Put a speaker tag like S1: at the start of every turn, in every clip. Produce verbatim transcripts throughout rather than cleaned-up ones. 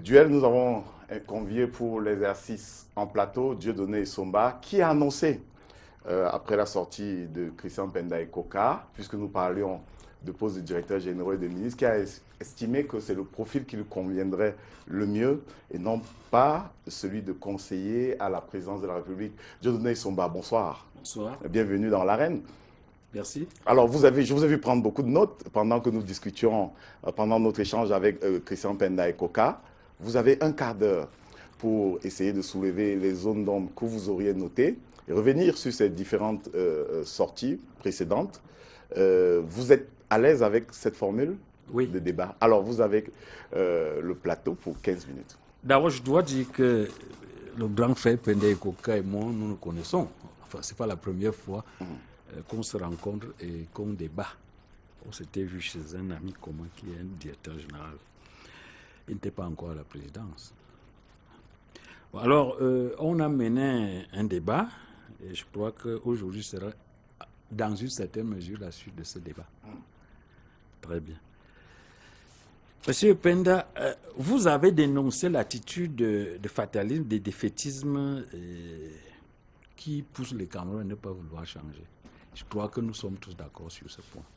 S1: duel, nous avons convié pour l'exercice en plateau Dieudonné Essomba, qui a annoncé, euh, après la sortie de Christian Penda Ekoka, puisque nous parlions de poste de directeur général et de ministre, qui a estimé que c'est le profil qui lui conviendrait le mieux et non pas celui de conseiller à la présidence de la République. Dieudonné Essomba, bonsoir.
S2: Bonsoir.
S1: Bienvenue dans l'arène.
S2: Merci.
S1: Alors, vous avez, je vous ai vu prendre beaucoup de notes pendant que nous discutions, euh, pendant notre échange avec euh, Christian Penda Ekoka. Vous avez un quart d'heure pour essayer de soulever les zones d'ombre que vous auriez notées et revenir sur ces différentes euh, sorties précédentes. Euh, vous êtes à l'aise avec cette formule
S2: oui.
S1: de débat? Alors, vous avez euh, le plateau pour quinze minutes.
S2: D'abord, je dois dire que le grand frère Penda Ekoka et moi, nous nous connaissons. Enfin, ce n'est pas la première fois mmh. euh, qu'on se rencontre et qu'on débat. On s'était vu chez un ami commun qui est un directeur général. Il n'était pas encore à la présidence. Bon, alors, euh, on a mené un débat et je crois qu'aujourd'hui sera, dans une certaine mesure, la suite de ce débat. Mmh. Très bien. Monsieur Penda, euh, vous avez dénoncé l'attitude de, de fatalisme, de défaitisme euh, qui pousse les Camerounais à ne pas vouloir changer. Je crois que nous sommes tous d'accord sur ce point.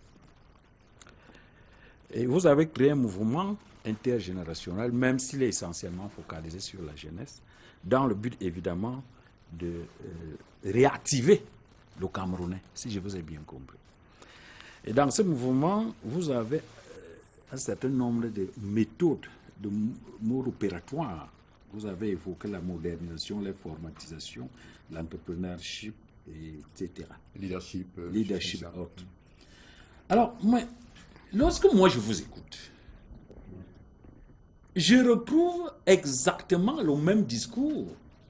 S2: Et vous avez créé un mouvement intergénérationnel, même s'il est essentiellement focalisé sur la jeunesse, dans le but évidemment de euh, réactiver le Camerounais, si je vous ai bien compris. Et dans ce mouvement, vous avez euh, un certain nombre de méthodes, de modes opératoires. Vous avez évoqué la modernisation, l'informatisation, l'entrepreneurship, et cetera.
S3: Leadership. Euh,
S2: Leadership. Autre. Alors, moi, lorsque moi je vous écoute, je retrouve exactement le même discours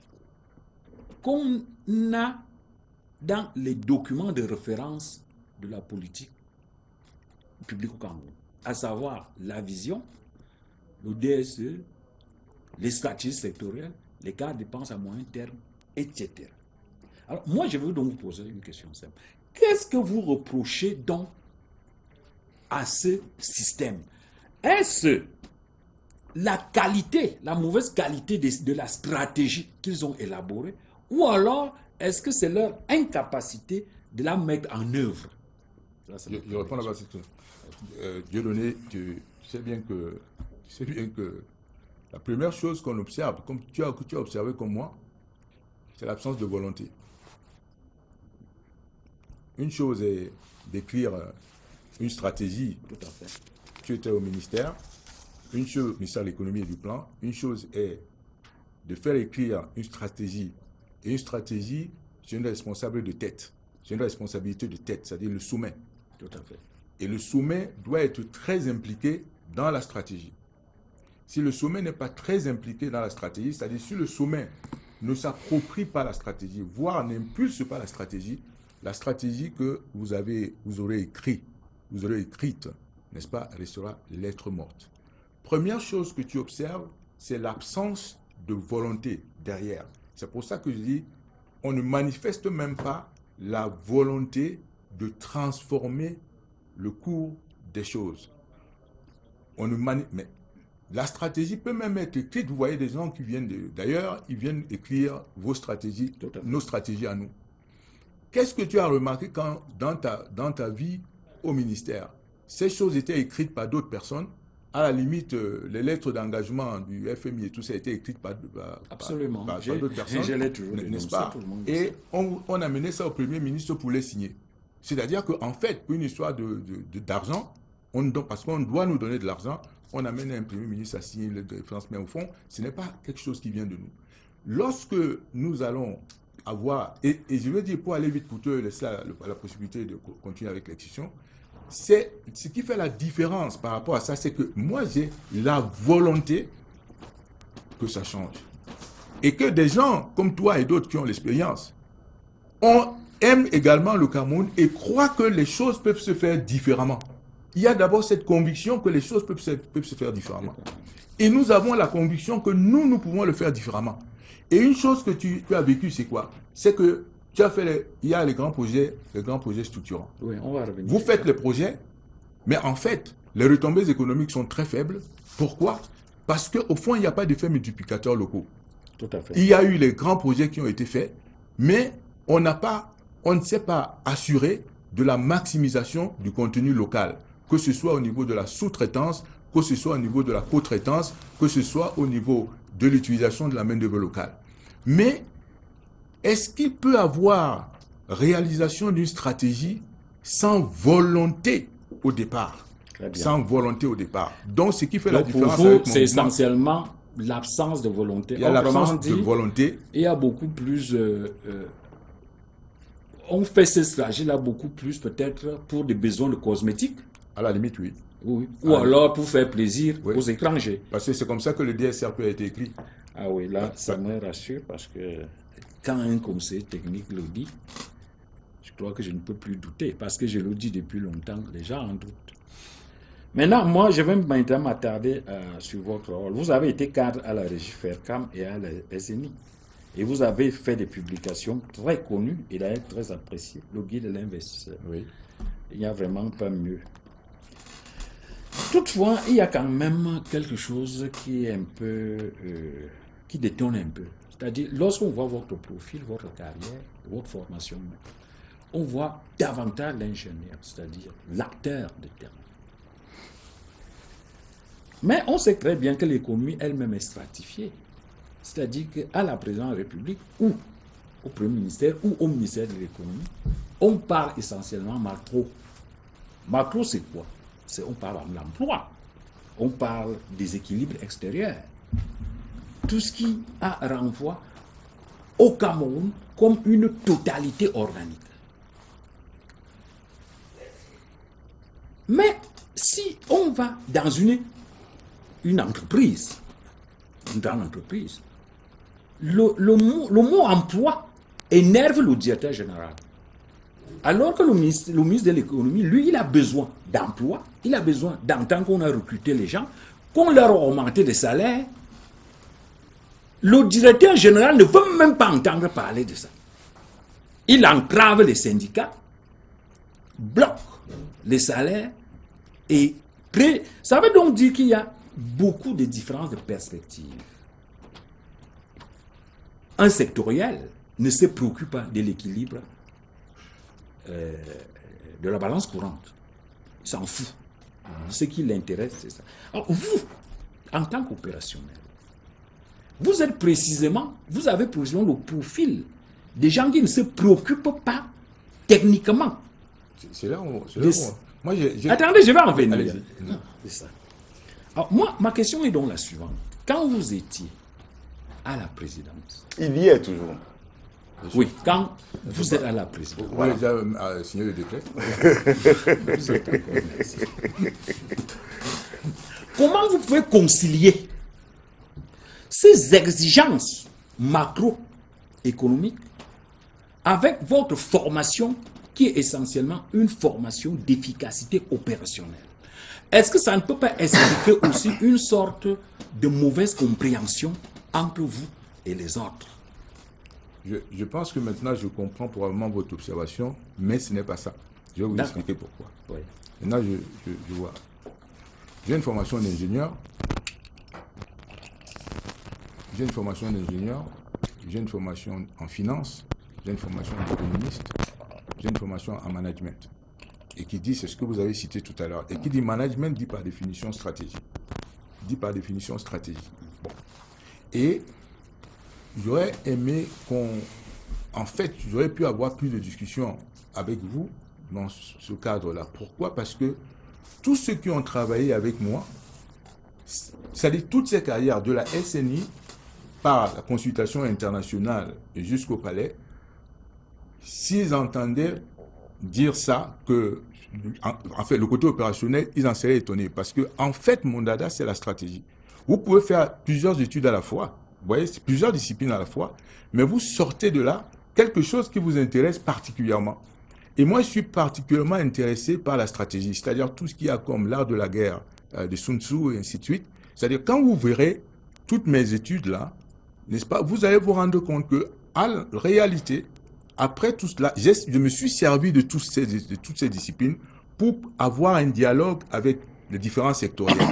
S2: qu'on a dans les documents de référence de la politique publique au Cameroun, à savoir la vision, le D S E, les stratégies sectorielles, les cas de dépenses à moyen terme, et cetera. Alors, moi, je veux donc vous poser une question simple. Qu'est-ce que vous reprochez donc à ce système? Est-ce la qualité, la mauvaise qualité de, de la stratégie qu'ils ont élaborée, ou alors est-ce que c'est leur incapacité de la mettre en œuvre?
S3: Ça, je, je réponds là-bas, c'est tout. Euh, Dieudonné, tu, tu sais bien que tu sais bien que la première chose qu'on observe, comme tu as, que tu as observé comme moi, c'est l'absence de volonté. Une chose est d'écrire une stratégie.
S2: Tout à fait.
S3: Tu étais au ministère. Une chose, ministère de l'économie et du plan. Une chose est de faire écrire une stratégie. Et une stratégie, c'est une responsable de tête. C'est une responsabilité de tête, c'est-à-dire le sommet.
S2: Tout à fait.
S3: Et le sommet doit être très impliqué dans la stratégie. Si le sommet n'est pas très impliqué dans la stratégie, c'est-à-dire si le sommet ne s'approprie pas la stratégie, voire n'impulse pas la stratégie, la stratégie que vous, avez, vous aurez écrite, vous aurez écrite, n'est-ce pas, restera lettre morte. Première chose que tu observes, c'est l'absence de volonté derrière. C'est pour ça que je dis, on ne manifeste même pas la volonté de transformer le cours des choses. On ne mani- mais la stratégie peut même être écrite. Vous voyez des gens qui viennent, de, d'ailleurs, ils viennent écrire vos stratégies, nos stratégies à nous. Qu'est-ce que tu as remarqué quand, dans ta, dans ta vie au ministère, ces choses étaient écrites par d'autres personnes? À la limite, euh, les lettres d'engagement du F M I et tout ça a été écrites par, par,
S2: Absolument.
S3: par, par d'autres personnes, n'est-ce pas? Et on, on a mené ça au Premier ministre pour les signer. C'est-à-dire qu'en fait, pour une histoire de, de, de, d'argent, on, parce qu'on doit nous donner de l'argent, on amène un Premier ministre à signer le défense, mais au fond, ce n'est pas quelque chose qui vient de nous. Lorsque nous allons avoir, et, et je veux dire, pour aller vite, pour te laisser la, la, la possibilité de continuer avec la discussion, c'est ce qui fait la différence par rapport à ça, c'est que moi, j'ai la volonté que ça change. Et que des gens comme toi et d'autres qui ont l'expérience, on aime également le Cameroun et croient que les choses peuvent se faire différemment. Il y a d'abord cette conviction que les choses peuvent se, peuvent se faire différemment. Et nous avons la conviction que nous, nous pouvons le faire différemment. Et une chose que tu, tu as vécu, c'est quoi? C'est que tu as fait les, il y a les grands projets, les grands projets structurants.
S2: Oui, on va revenir.
S3: Vous faites les projets, mais en fait, les retombées économiques sont très faibles. Pourquoi? Parce qu'au fond, il n'y a pas d'effets multiplicateurs locaux.
S2: Tout à fait.
S3: Il y a eu les grands projets qui ont été faits, mais on n'a pas, on ne s'est pas assuré de la maximisation du contenu local, que ce soit au niveau de la sous-traitance, que ce soit au niveau de la co-traitance, que ce soit au niveau de l'utilisation de la main-d'œuvre locale. Mais est-ce qu'il peut avoir réalisation d'une stratégie sans volonté au départ? Sans volonté au départ. Donc, ce qui fait
S2: Donc,
S3: la différence
S2: pour vous,
S3: avec mon
S2: c'est
S3: mouvement,
S2: essentiellement l'absence de volonté.
S3: il y a
S2: Autrement
S3: l'absence de
S2: dit,
S3: volonté.
S2: il y a beaucoup plus... euh, euh, on fait ces stratégies-là beaucoup plus peut-être pour des besoins de cosmétiques.
S3: À la limite, oui.
S2: Oui. Ou
S3: Ah,
S2: alors pour faire plaisir
S3: oui.
S2: aux étrangers.
S3: Parce que c'est comme ça que le D S R P a été écrit.
S2: Ah oui, là, ça me rassure parce que quand un conseiller technique le dit, je crois que je ne peux plus douter parce que je le dis depuis longtemps, les gens en doutent. Maintenant, moi, je vais maintenant m'attarder euh, sur votre rôle. Vous avez été cadre à la régie FERCAM et à la S N I. Et vous avez fait des publications très connues et d'ailleurs très appréciées. Le guide de l'investisseur.
S3: Oui.
S2: Il n'y a vraiment pas mieux. Toutefois, il y a quand même quelque chose qui est un peu, euh, qui détonne un peu. C'est-à-dire, lorsqu'on voit votre profil, votre carrière, votre formation, on voit davantage l'ingénieur, c'est-à-dire l'acteur de terrain. Mais on sait très bien que l'économie elle-même est stratifiée. C'est-à-dire qu'à la présidence de la République, ou au Premier ministère, ou au ministère de l'économie, on parle essentiellement macro. Macro, c'est quoi? C'est, on parle de l'emploi, on parle des équilibres extérieurs. Tout ce qui a renvoie au Cameroun comme une totalité organique. Mais si on va dans une, une entreprise, une grande entreprise, le, le, mot, le mot emploi énerve le directeur général. Alors que le ministre, le ministre de l'économie, lui, il a besoin d'emploi, il a besoin d'entendre qu'on a recruté les gens, qu'on leur a augmenté des salaires. Le directeur général ne veut même pas entendre parler de ça. Il entrave les syndicats, bloque les salaires et crée. Ça veut donc dire qu'il y a beaucoup de différences de perspectives. Un sectoriel ne se préoccupe pas de l'équilibre euh, de la balance courante. Il s'en fout. Ce qui l'intéresse, c'est ça. Alors, vous, en tant qu'opérationnel, vous êtes précisément, vous avez précisément le profil des gens qui ne se préoccupent pas techniquement.
S3: C'est là où... C'est là où moi, j'ai, j'ai...
S2: Attendez, je vais en venir.
S3: Allez-y.
S2: C'est ça. Alors, moi, ma question est donc la suivante. Quand vous étiez à la présidence...
S1: Il y est toujours.
S2: Oui, quand vous êtes à la présidence...
S3: Vous avez déjà euh, signé le décret.
S2: Vous êtes encore, merci. Comment vous pouvez concilier ces exigences macroéconomiques avec votre formation qui est essentiellement une formation d'efficacité opérationnelle? Est-ce que ça ne peut pas expliquer aussi une sorte de mauvaise compréhension entre vous et les autres?
S3: Je, je pense que maintenant, je comprends probablement votre observation, mais ce n'est pas ça. Je vais vous
S2: D'accord.
S3: expliquer pourquoi.
S2: Oui.
S3: Maintenant, je, je, je vois. J'ai une formation d'ingénieur. J'ai une formation d'ingénieur. J'ai une formation en finance. J'ai une formation d'économiste. J'ai une formation en management. Et qui dit, c'est ce que vous avez cité tout à l'heure. Et qui dit management, dit par définition stratégie. Dit par définition stratégie. Bon. Et j'aurais aimé qu'on... En fait, j'aurais pu avoir plus de discussions avec vous dans ce cadre-là. Pourquoi? Parce que tous ceux qui ont travaillé avec moi, c'est-à-dire toutes ces carrières de la S N I, par la consultation internationale jusqu'au palais, s'ils entendaient dire ça, que, en, en fait, le côté opérationnel, ils en seraient étonnés. Parce que, en fait, mon dada, c'est la stratégie. Vous pouvez faire plusieurs études à la fois, vous voyez, c'est plusieurs disciplines à la fois, mais vous sortez de là quelque chose qui vous intéresse particulièrement. Et moi, je suis particulièrement intéressé par la stratégie, c'est-à-dire tout ce qu'il y a comme l'art de la guerre euh, de Sun Tzu et ainsi de suite. C'est-à-dire, quand vous verrez toutes mes études là, n'est-ce pas, vous allez vous rendre compte que, en réalité, après tout cela, je me suis servi de, tous ces, de toutes ces disciplines pour avoir un dialogue avec les différents sectoriels.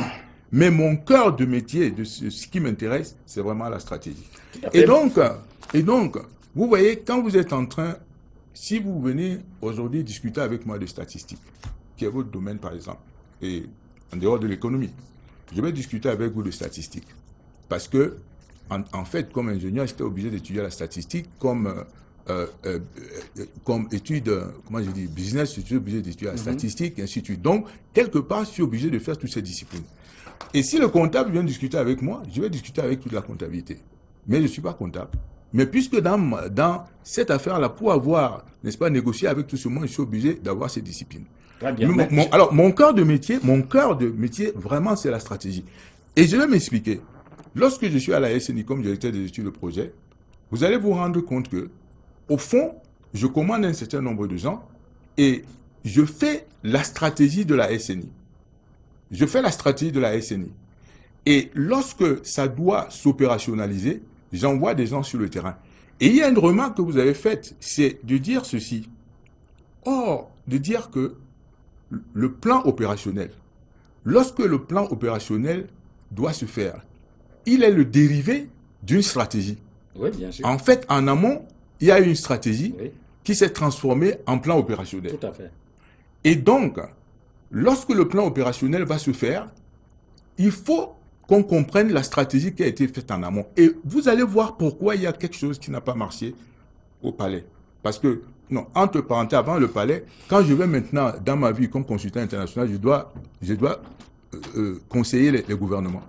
S3: Mais mon cœur de métier, de ce, ce qui m'intéresse, c'est vraiment la stratégie. Et donc, et donc, vous voyez, quand vous êtes en train, si vous venez aujourd'hui discuter avec moi de statistiques, qui est votre domaine par exemple, et en dehors de l'économie, je vais discuter avec vous de statistiques. Parce que, en, en fait, comme ingénieur, j'étais obligé d'étudier la statistique comme, euh, euh, euh, comme étude, comment je dis, business, je suis obligé d'étudier la mm-hmm. statistique, et ainsi de suite. Donc, quelque part, je suis obligé de faire toutes ces disciplines. Et si le comptable vient discuter avec moi, je vais discuter avec toute la comptabilité. Mais je ne suis pas comptable. Mais puisque dans, dans cette affaire-là, pour avoir, n'est-ce pas, négocié avec tout ce monde, je suis obligé d'avoir ces disciplines. Très bien. Mon, mon, alors, mon cœur de métier, mon cœur de métier, vraiment, c'est la stratégie. Et je vais m'expliquer. Lorsque je suis à la S N I comme directeur des études de projet, vous allez vous rendre compte que, au fond, je commande un certain nombre de gens et je fais la stratégie de la S N I. Je fais la stratégie de la S N I. Et lorsque ça doit s'opérationnaliser, j'envoie des gens sur le terrain. Et il y a une remarque que vous avez faite, c'est de dire ceci. Or, de dire que le plan opérationnel, lorsque le plan opérationnel doit se faire, il est le dérivé d'une stratégie.
S2: Oui, bien sûr.
S3: En fait, en amont, il y a une stratégie oui. qui s'est transformée en plan opérationnel.
S2: Tout à fait.
S3: Et donc, lorsque le plan opérationnel va se faire, il faut qu'on comprenne la stratégie qui a été faite en amont. Et vous allez voir pourquoi il y a quelque chose qui n'a pas marché au palais. Parce que, non, entre parenthèses, avant le palais, quand je vais maintenant, dans ma vie comme consultant international, je dois, je dois euh, euh, conseiller les, les gouvernements.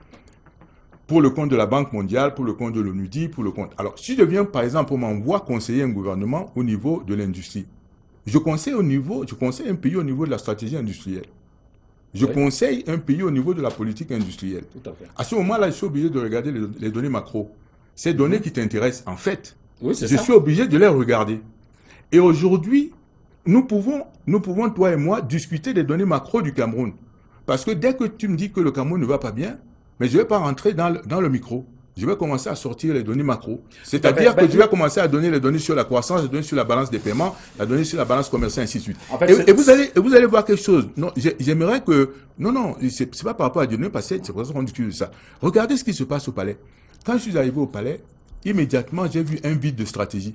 S3: Pour le compte de la Banque mondiale, pour le compte de l'ONU, pour le compte... Alors, si je viens, par exemple, on m'envoie conseiller un gouvernement au niveau de l'industrie, je conseille au niveau, je conseille un pays au niveau de la stratégie industrielle. Je oui. conseille un pays au niveau de la politique industrielle.
S2: Tout à fait.
S3: À ce moment-là, je suis obligé de regarder les, les données macro. Ces données mmh. qui t'intéressent, en fait,
S2: oui,
S3: je
S2: ça.
S3: suis obligé de les regarder. Et aujourd'hui, nous pouvons, nous pouvons, toi et moi, discuter des données macro du Cameroun. Parce que dès que tu me dis que le Cameroun ne va pas bien, mais je ne vais pas rentrer dans le, dans le micro. Je vais commencer à sortir les données macro. C'est-à-dire que ben, je vais commencer à donner les données sur la croissance, les données sur la balance des paiements, la donnée sur la balance commerciale, ainsi de suite. En fait, et, et, vous allez, et vous allez voir quelque chose. Non, j'aimerais que... Non, non, ce n'est pas par rapport à des données passées, c'est pour ça qu'on discute de ça. Regardez ce qui se passe au palais. Quand je suis arrivé au palais, immédiatement, j'ai vu un vide de stratégie.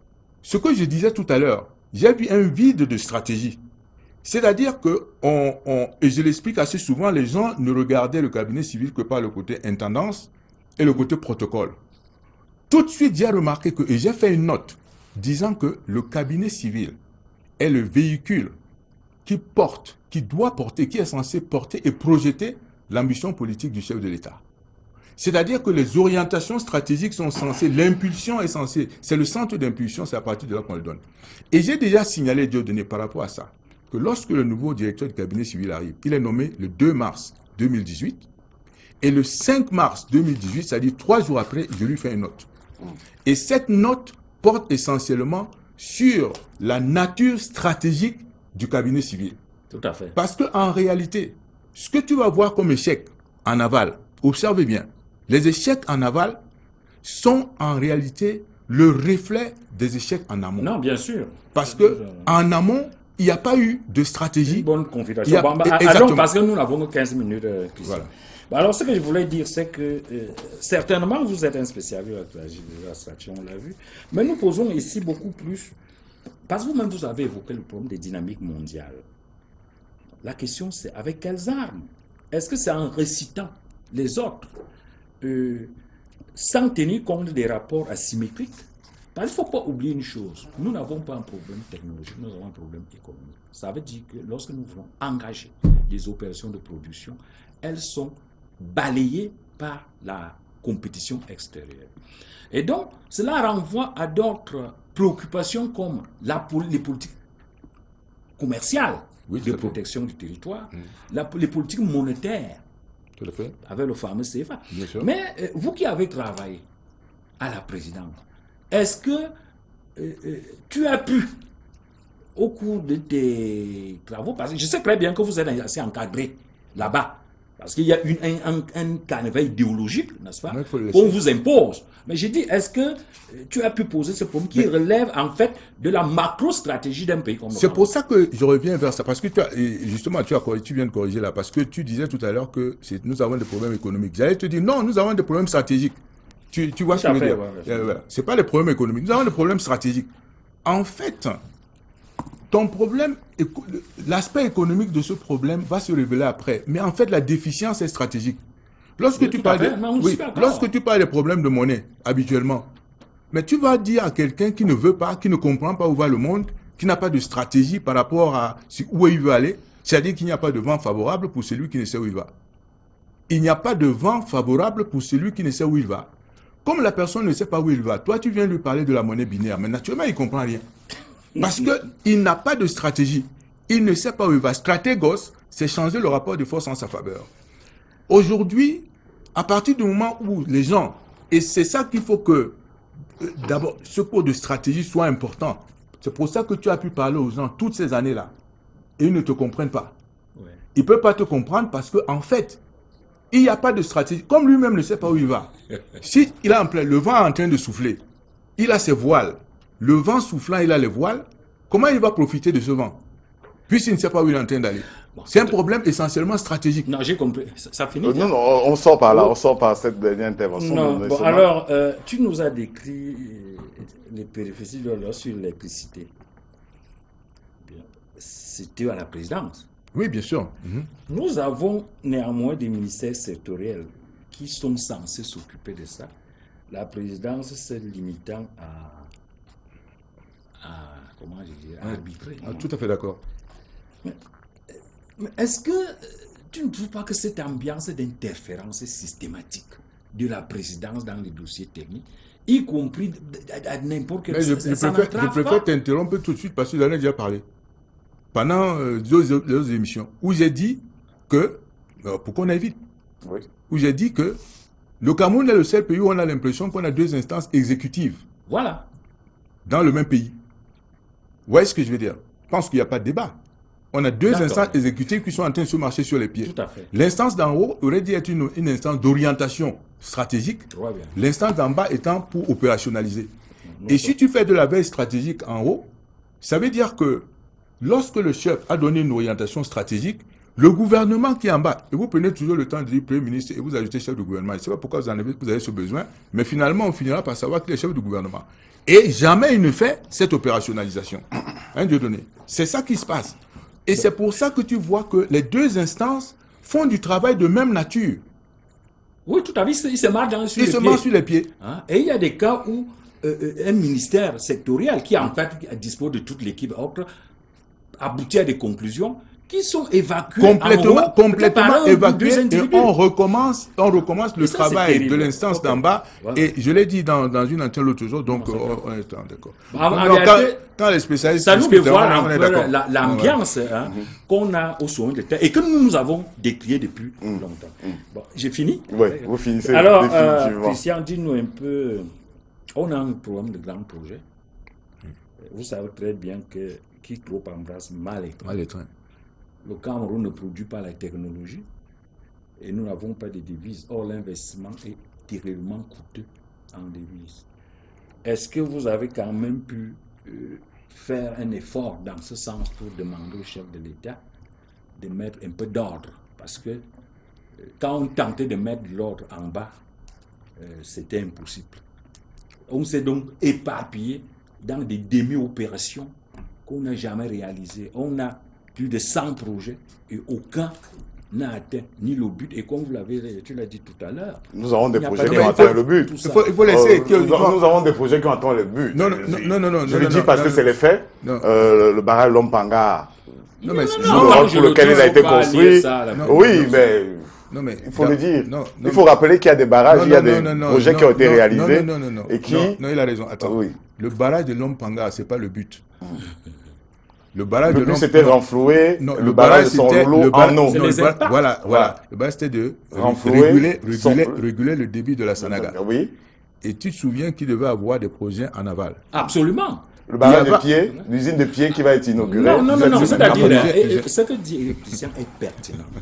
S3: Ce que je disais tout à l'heure, j'ai vu un vide de stratégie. C'est-à-dire que, on, on, et je l'explique assez souvent, les gens ne regardaient le cabinet civil que par le côté intendance et le côté protocole. Tout de suite, j'ai remarqué que, et j'ai fait une note, disant que le cabinet civil est le véhicule qui porte, qui doit porter, qui est censé porter et projeter l'ambition politique du chef de l'État. C'est-à-dire que les orientations stratégiques sont censées, l'impulsion est censée, c'est le centre d'impulsion, c'est à partir de là qu'on le donne. Et j'ai déjà signalé, Dieudonné, par rapport à ça, que lorsque le nouveau directeur du cabinet civil arrive, il est nommé le deux mars deux mille dix-huit, et le cinq mars deux mille dix-huit, c'est-à-dire trois jours après, je lui fais une note. Et cette note porte essentiellement sur la nature stratégique du cabinet civil.
S2: Tout à fait.
S3: Parce qu'en réalité, ce que tu vas voir comme échec en aval, observez bien, les échecs en aval sont en réalité le reflet des échecs en amont.
S2: Non, bien sûr.
S3: Parce qu'en amont, il n'y a pas eu de stratégie.
S2: Une bonne configuration. A... Bon, bah, allons, parce que nous n'avons que quinze minutes. Euh, voilà. Bah, alors, ce que je voulais dire, c'est que euh, certainement, vous êtes un spécialiste de la stratégie, on l'a vu. Mais nous posons ici beaucoup plus. Parce que vous-même, vous avez évoqué le problème des dynamiques mondiales. La question, c'est avec quelles armes? Est-ce que c'est en récitant les autres euh, sans tenir compte des rapports asymétriques? Parce qu'il ne faut pas oublier une chose. Nous n'avons pas un problème technologique, nous avons un problème économique. Ça veut dire que lorsque nous voulons engager des opérations de production, elles sont balayées par la compétition extérieure. Et donc, cela renvoie à d'autres préoccupations comme la, les politiques commerciales, oui, de protection du territoire, mmh. la, les politiques monétaires,
S3: tout à fait.
S2: Avec le fameux C F A. Mais euh, vous qui avez travaillé à la présidence, est-ce que euh, euh, tu as pu, au cours de tes travaux, parce que je sais très bien que vous êtes assez encadré là-bas, Parce qu'il y a une, un, un, un carnaval idéologique, n'est-ce pas,
S3: qu'on
S2: vous impose. Mais j'ai dit, est-ce que tu as pu poser ce problème qui mais, relève en fait de la macro-stratégie d'un pays comme le
S3: C'est pour ça que je reviens vers ça. Parce que tu as, justement, tu, as, tu viens de corriger là. Parce que tu disais tout à l'heure que nous avons des problèmes économiques. J'allais te dire, non, nous avons des problèmes stratégiques. Tu, tu vois ce que je veux dire? Ouais, ouais. Ce n'est pas les problèmes économiques. Nous avons des problèmes stratégiques. En fait, ton problème, l'aspect économique de ce problème va se révéler après. Mais en fait, la déficience est stratégique. Lorsque, oui, tu, parles de, oui, lorsque tu parles des problèmes de monnaie, habituellement, mais tu vas dire à quelqu'un qui ne veut pas, qui ne comprend pas où va le monde, qui n'a pas de stratégie par rapport à où il veut aller, c'est-à-dire qu'il n'y a pas de vent favorable pour celui qui ne sait où il va. Il n'y a pas de vent favorable pour celui qui ne sait où il va. Comme la personne ne sait pas où il va, toi tu viens lui parler de la monnaie binaire, mais naturellement il ne comprend rien. Parce qu'il n'a pas de stratégie. Il ne sait pas où il va. Stratégos, c'est changer le rapport de force en sa faveur. Aujourd'hui, à partir du moment où les gens, et c'est ça qu'il faut que, d'abord, ce cours de stratégie soit important. C'est pour ça que tu as pu parler aux gens toutes ces années-là. Et ils ne te comprennent pas. Ouais. Ils ne peuvent pas te comprendre parce qu'en en fait, il n'y a pas de stratégie. Comme lui-même ne sait pas où il va. Si il a en plein, le vent est en train de souffler, il a ses voiles. Le vent soufflant, il a les voiles. Comment il va profiter de ce vent? Puisqu'il ne sait pas où il est en train d'aller. Bon, c'est un problème essentiellement stratégique.
S2: Non, j'ai compris. Ça, ça finit.
S1: Euh, non, non, on sort par là. On sort par cette dernière intervention.
S2: Non, bon, alors, euh, tu nous as décrit les périphéries de l'eau sur l'électricité. C'était à la présidence.
S3: Oui, bien sûr. Mm-hmm.
S2: Nous avons néanmoins des ministères sectoriels qui sont censés s'occuper de ça. La présidence se limitant à, à comment je dirais, à arbitrer.
S3: Ah, tout à fait d'accord.
S2: Mais, mais est-ce que tu ne trouves pas que cette ambiance d'interférence systématique de la présidence dans les dossiers techniques, y compris à, à n'importe quel...
S3: Mais je, je préfère, je préfère t'interrompre tout de suite parce que j'en ai déjà parlé. Pendant euh, deux, deux émissions, où j'ai dit que, euh, pour qu'on aille vite, oui. où j'ai dit que le Cameroun est le seul pays où on a l'impression qu'on a deux instances exécutives.
S2: Voilà.
S3: Dans le même pays. Vous voyez ce que je veux dire? Je pense qu'il n'y a pas de débat. On a deux instances exécutives qui sont en train de se marcher sur les pieds.
S2: Tout à fait.
S3: L'instance d'en haut aurait dû être une, une instance d'orientation stratégique. L'instance d'en bas étant pour opérationnaliser. Non, Et non. si tu fais de la veille stratégique en haut, ça veut dire que lorsque le chef a donné une orientation stratégique, le gouvernement qui est en bas, et vous prenez toujours le temps de dire Premier ministre et vous ajoutez chef du gouvernement. Je ne sais pas pourquoi vous, en avez, vous avez ce besoin, mais finalement on finira par savoir qu'il est chef du gouvernement. Et jamais il ne fait cette opérationnalisation. Un Dieu donné. C'est ça qui se passe. Et c'est pour ça que tu vois que les deux instances font du travail de même nature.
S2: Oui, tout à fait. Ils se marchent dans, sur,
S3: ils
S2: les
S3: se
S2: pieds.
S3: marchent sur les pieds.
S2: Hein? Et il y a des cas où euh, un ministère sectoriel qui en fait dispose de toute l'équipe autre aboutit à des conclusions qui sont évacuées
S3: complètement,
S2: en haut,
S3: complètement évacuées et on recommence, on recommence le ça, travail de l'instance okay. d'en bas. Voilà. Et je l'ai dit dans, dans une antenne l'autre jour, donc on, on est d'accord. Quand, quand les spécialistes
S2: ça nous dévoile l'ambiance ouais. hein, mm-hmm. qu'on a au sommet de terre et que nous, nous avons décrié depuis mm. longtemps. Mm. Bon, j'ai fini.
S1: Oui, vous finissez.
S2: Alors, euh, Christian, dis-nous un peu. On a un programme de grands projets. Mm. Vous savez très bien que qui trop embrasse mal est
S3: mal est
S2: Le Cameroun ne produit pas la technologie et nous n'avons pas de devises. Or, l'investissement est terriblement coûteux en devises. Est-ce que vous avez quand même pu euh, faire un effort dans ce sens pour demander au chef de l'État de mettre un peu d'ordre? Parce que euh, quand on tentait de mettre de l'ordre en bas, euh, c'était impossible. On s'est donc éparpillé dans des demi-opérations qu'on n'a jamais réalisées. On a plus de cent projets et aucun n'a atteint ni le but. Et comme vous l'avez, tu l'as dit tout à l'heure,
S1: nous avons des projets qui ont atteint le but.
S3: Il faut, il faut laisser.
S1: Euh, nous, nous avons des projets qui ont atteint le but.
S3: Non, non, non, non, non.
S1: Je le
S3: non,
S1: dis
S3: non,
S1: parce
S3: non,
S1: que
S3: non,
S1: c'est les faits. Euh, le barrage Lompanga,
S2: non, mais
S1: le rôle pour lequel il a été construit. Ça, non, oui, non, mais. Non, mais il faut dans, le dire. Non, non, il faut rappeler qu'il y a des barrages, non, il y a des non, non, projets non, qui ont été non, réalisés.
S3: Non, non, non, non.
S1: Et qui...
S3: non, non, il a raison. Attends. Oui. Le barrage de Lompanga, ce n'est pas le but. Le barrage
S1: le
S3: de
S1: but c'était renflouer
S3: non,
S1: le, le barrage de son lot en eau.
S3: Voilà, voilà, voilà. Le barrage c'était de réguler, réguler, son... réguler le débit de la Sanaga.
S1: Oui.
S3: Et tu te souviens qu'il devait avoir des projets en aval.
S2: Absolument.
S1: Le barrage de pied, l'usine de pied qui va être inaugurée.
S2: Non, non, non, non, c'est-à-dire, ce que dit Christian est pertinent.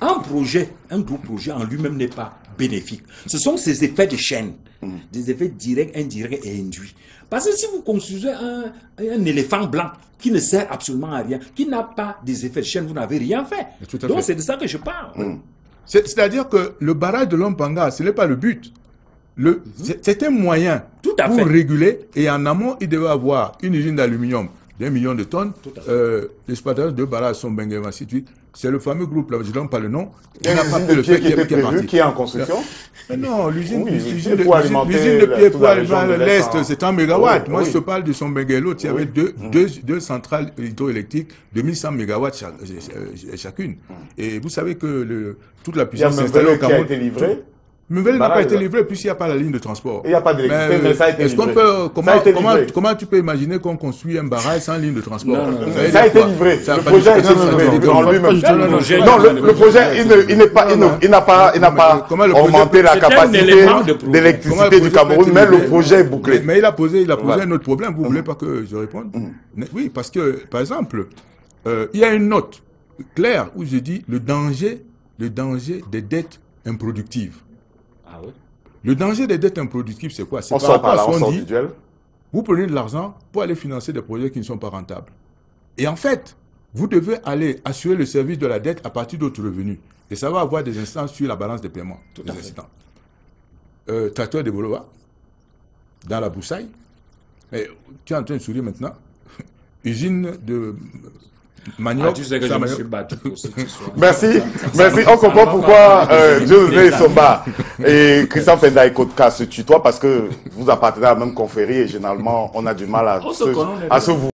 S4: Un projet, un gros projet en lui-même n'est pas bénéfique. Ce sont ces effets de chaîne, mmh. des effets directs, indirects et induits. Parce que si vous construisez un, un éléphant blanc qui ne sert absolument à rien, qui n'a pas des effets de chaîne, vous n'avez rien fait. Donc c'est de ça que je parle. Mmh.
S3: C'est-à-dire que le barrage de Lompanga, ce n'est pas le but. Le, mmh. C'est un moyen
S4: Tout à
S3: pour
S4: fait.
S3: réguler. Et en amont, il devait avoir une usine d'aluminium d'un million de tonnes. Euh, L'exploitation de barrages sont Benguema, ainsi de suite. C'est le fameux groupe, là, je ne donne pas le nom.
S1: Il y a une usine de pieds qui était prévue, qui est en construction.
S3: Non, l'usine
S1: oui,
S3: de, de pieds pour alimenter l'Est, c'est un mégawatts. Oui, Moi, oui. je te parle de son Bengué. L'autre, il y avait oui. deux, mmh. deux, deux centrales hydroélectriques de mille cent mégawatts chaque, chacune. Mmh. Et vous savez que le, toute la puissance
S1: installée au Cameroun. Qui a été livrée.
S3: Meuvelle n'a pas été livrée puisqu'il n'y a pas la ligne de transport.
S1: Il n'y a pas d'électricité, mais, mais ça a été livré.
S3: Peut, comment, a été comment, livré. comment tu peux imaginer qu'on construit un barrage sans ligne de transport?
S1: Non, non, non, ça, ça a été livré. Le projet a été livré en lui-même. Non, le projet, il n'a pas, il n'a pas, il n'a pas augmenté la capacité d'électricité du Cameroun, mais le projet est bouclé.
S3: Mais il a posé, il a posé un autre problème. Vous ne voulez pas que je réponde? Oui, parce que, par exemple, il y a une note claire où je dis le danger, le danger des dettes improductives.
S4: Ah oui.
S3: Le danger des dettes improductives, c'est quoi?
S1: On sort par là, on sort du duel.
S3: Vous prenez de l'argent pour aller financer des projets qui ne sont pas rentables. Et en fait, vous devez aller assurer le service de la dette à partir d'autres revenus. Et ça va avoir des instances sur la balance des paiements.
S4: Tout à fait.
S3: Euh, tracteur de Boloba, dans la broussaille. Et tu es en train de sourire maintenant. Usine de... Manioc,
S4: ah, tu sais que je me suis battu pour cette histoire.
S1: Merci, merci. On comprend pourquoi euh, Dieudonné Somba et Christian Penda Kotka se tutoient, parce que vous appartenez à la même confrérie et généralement on a du mal à se, à se vous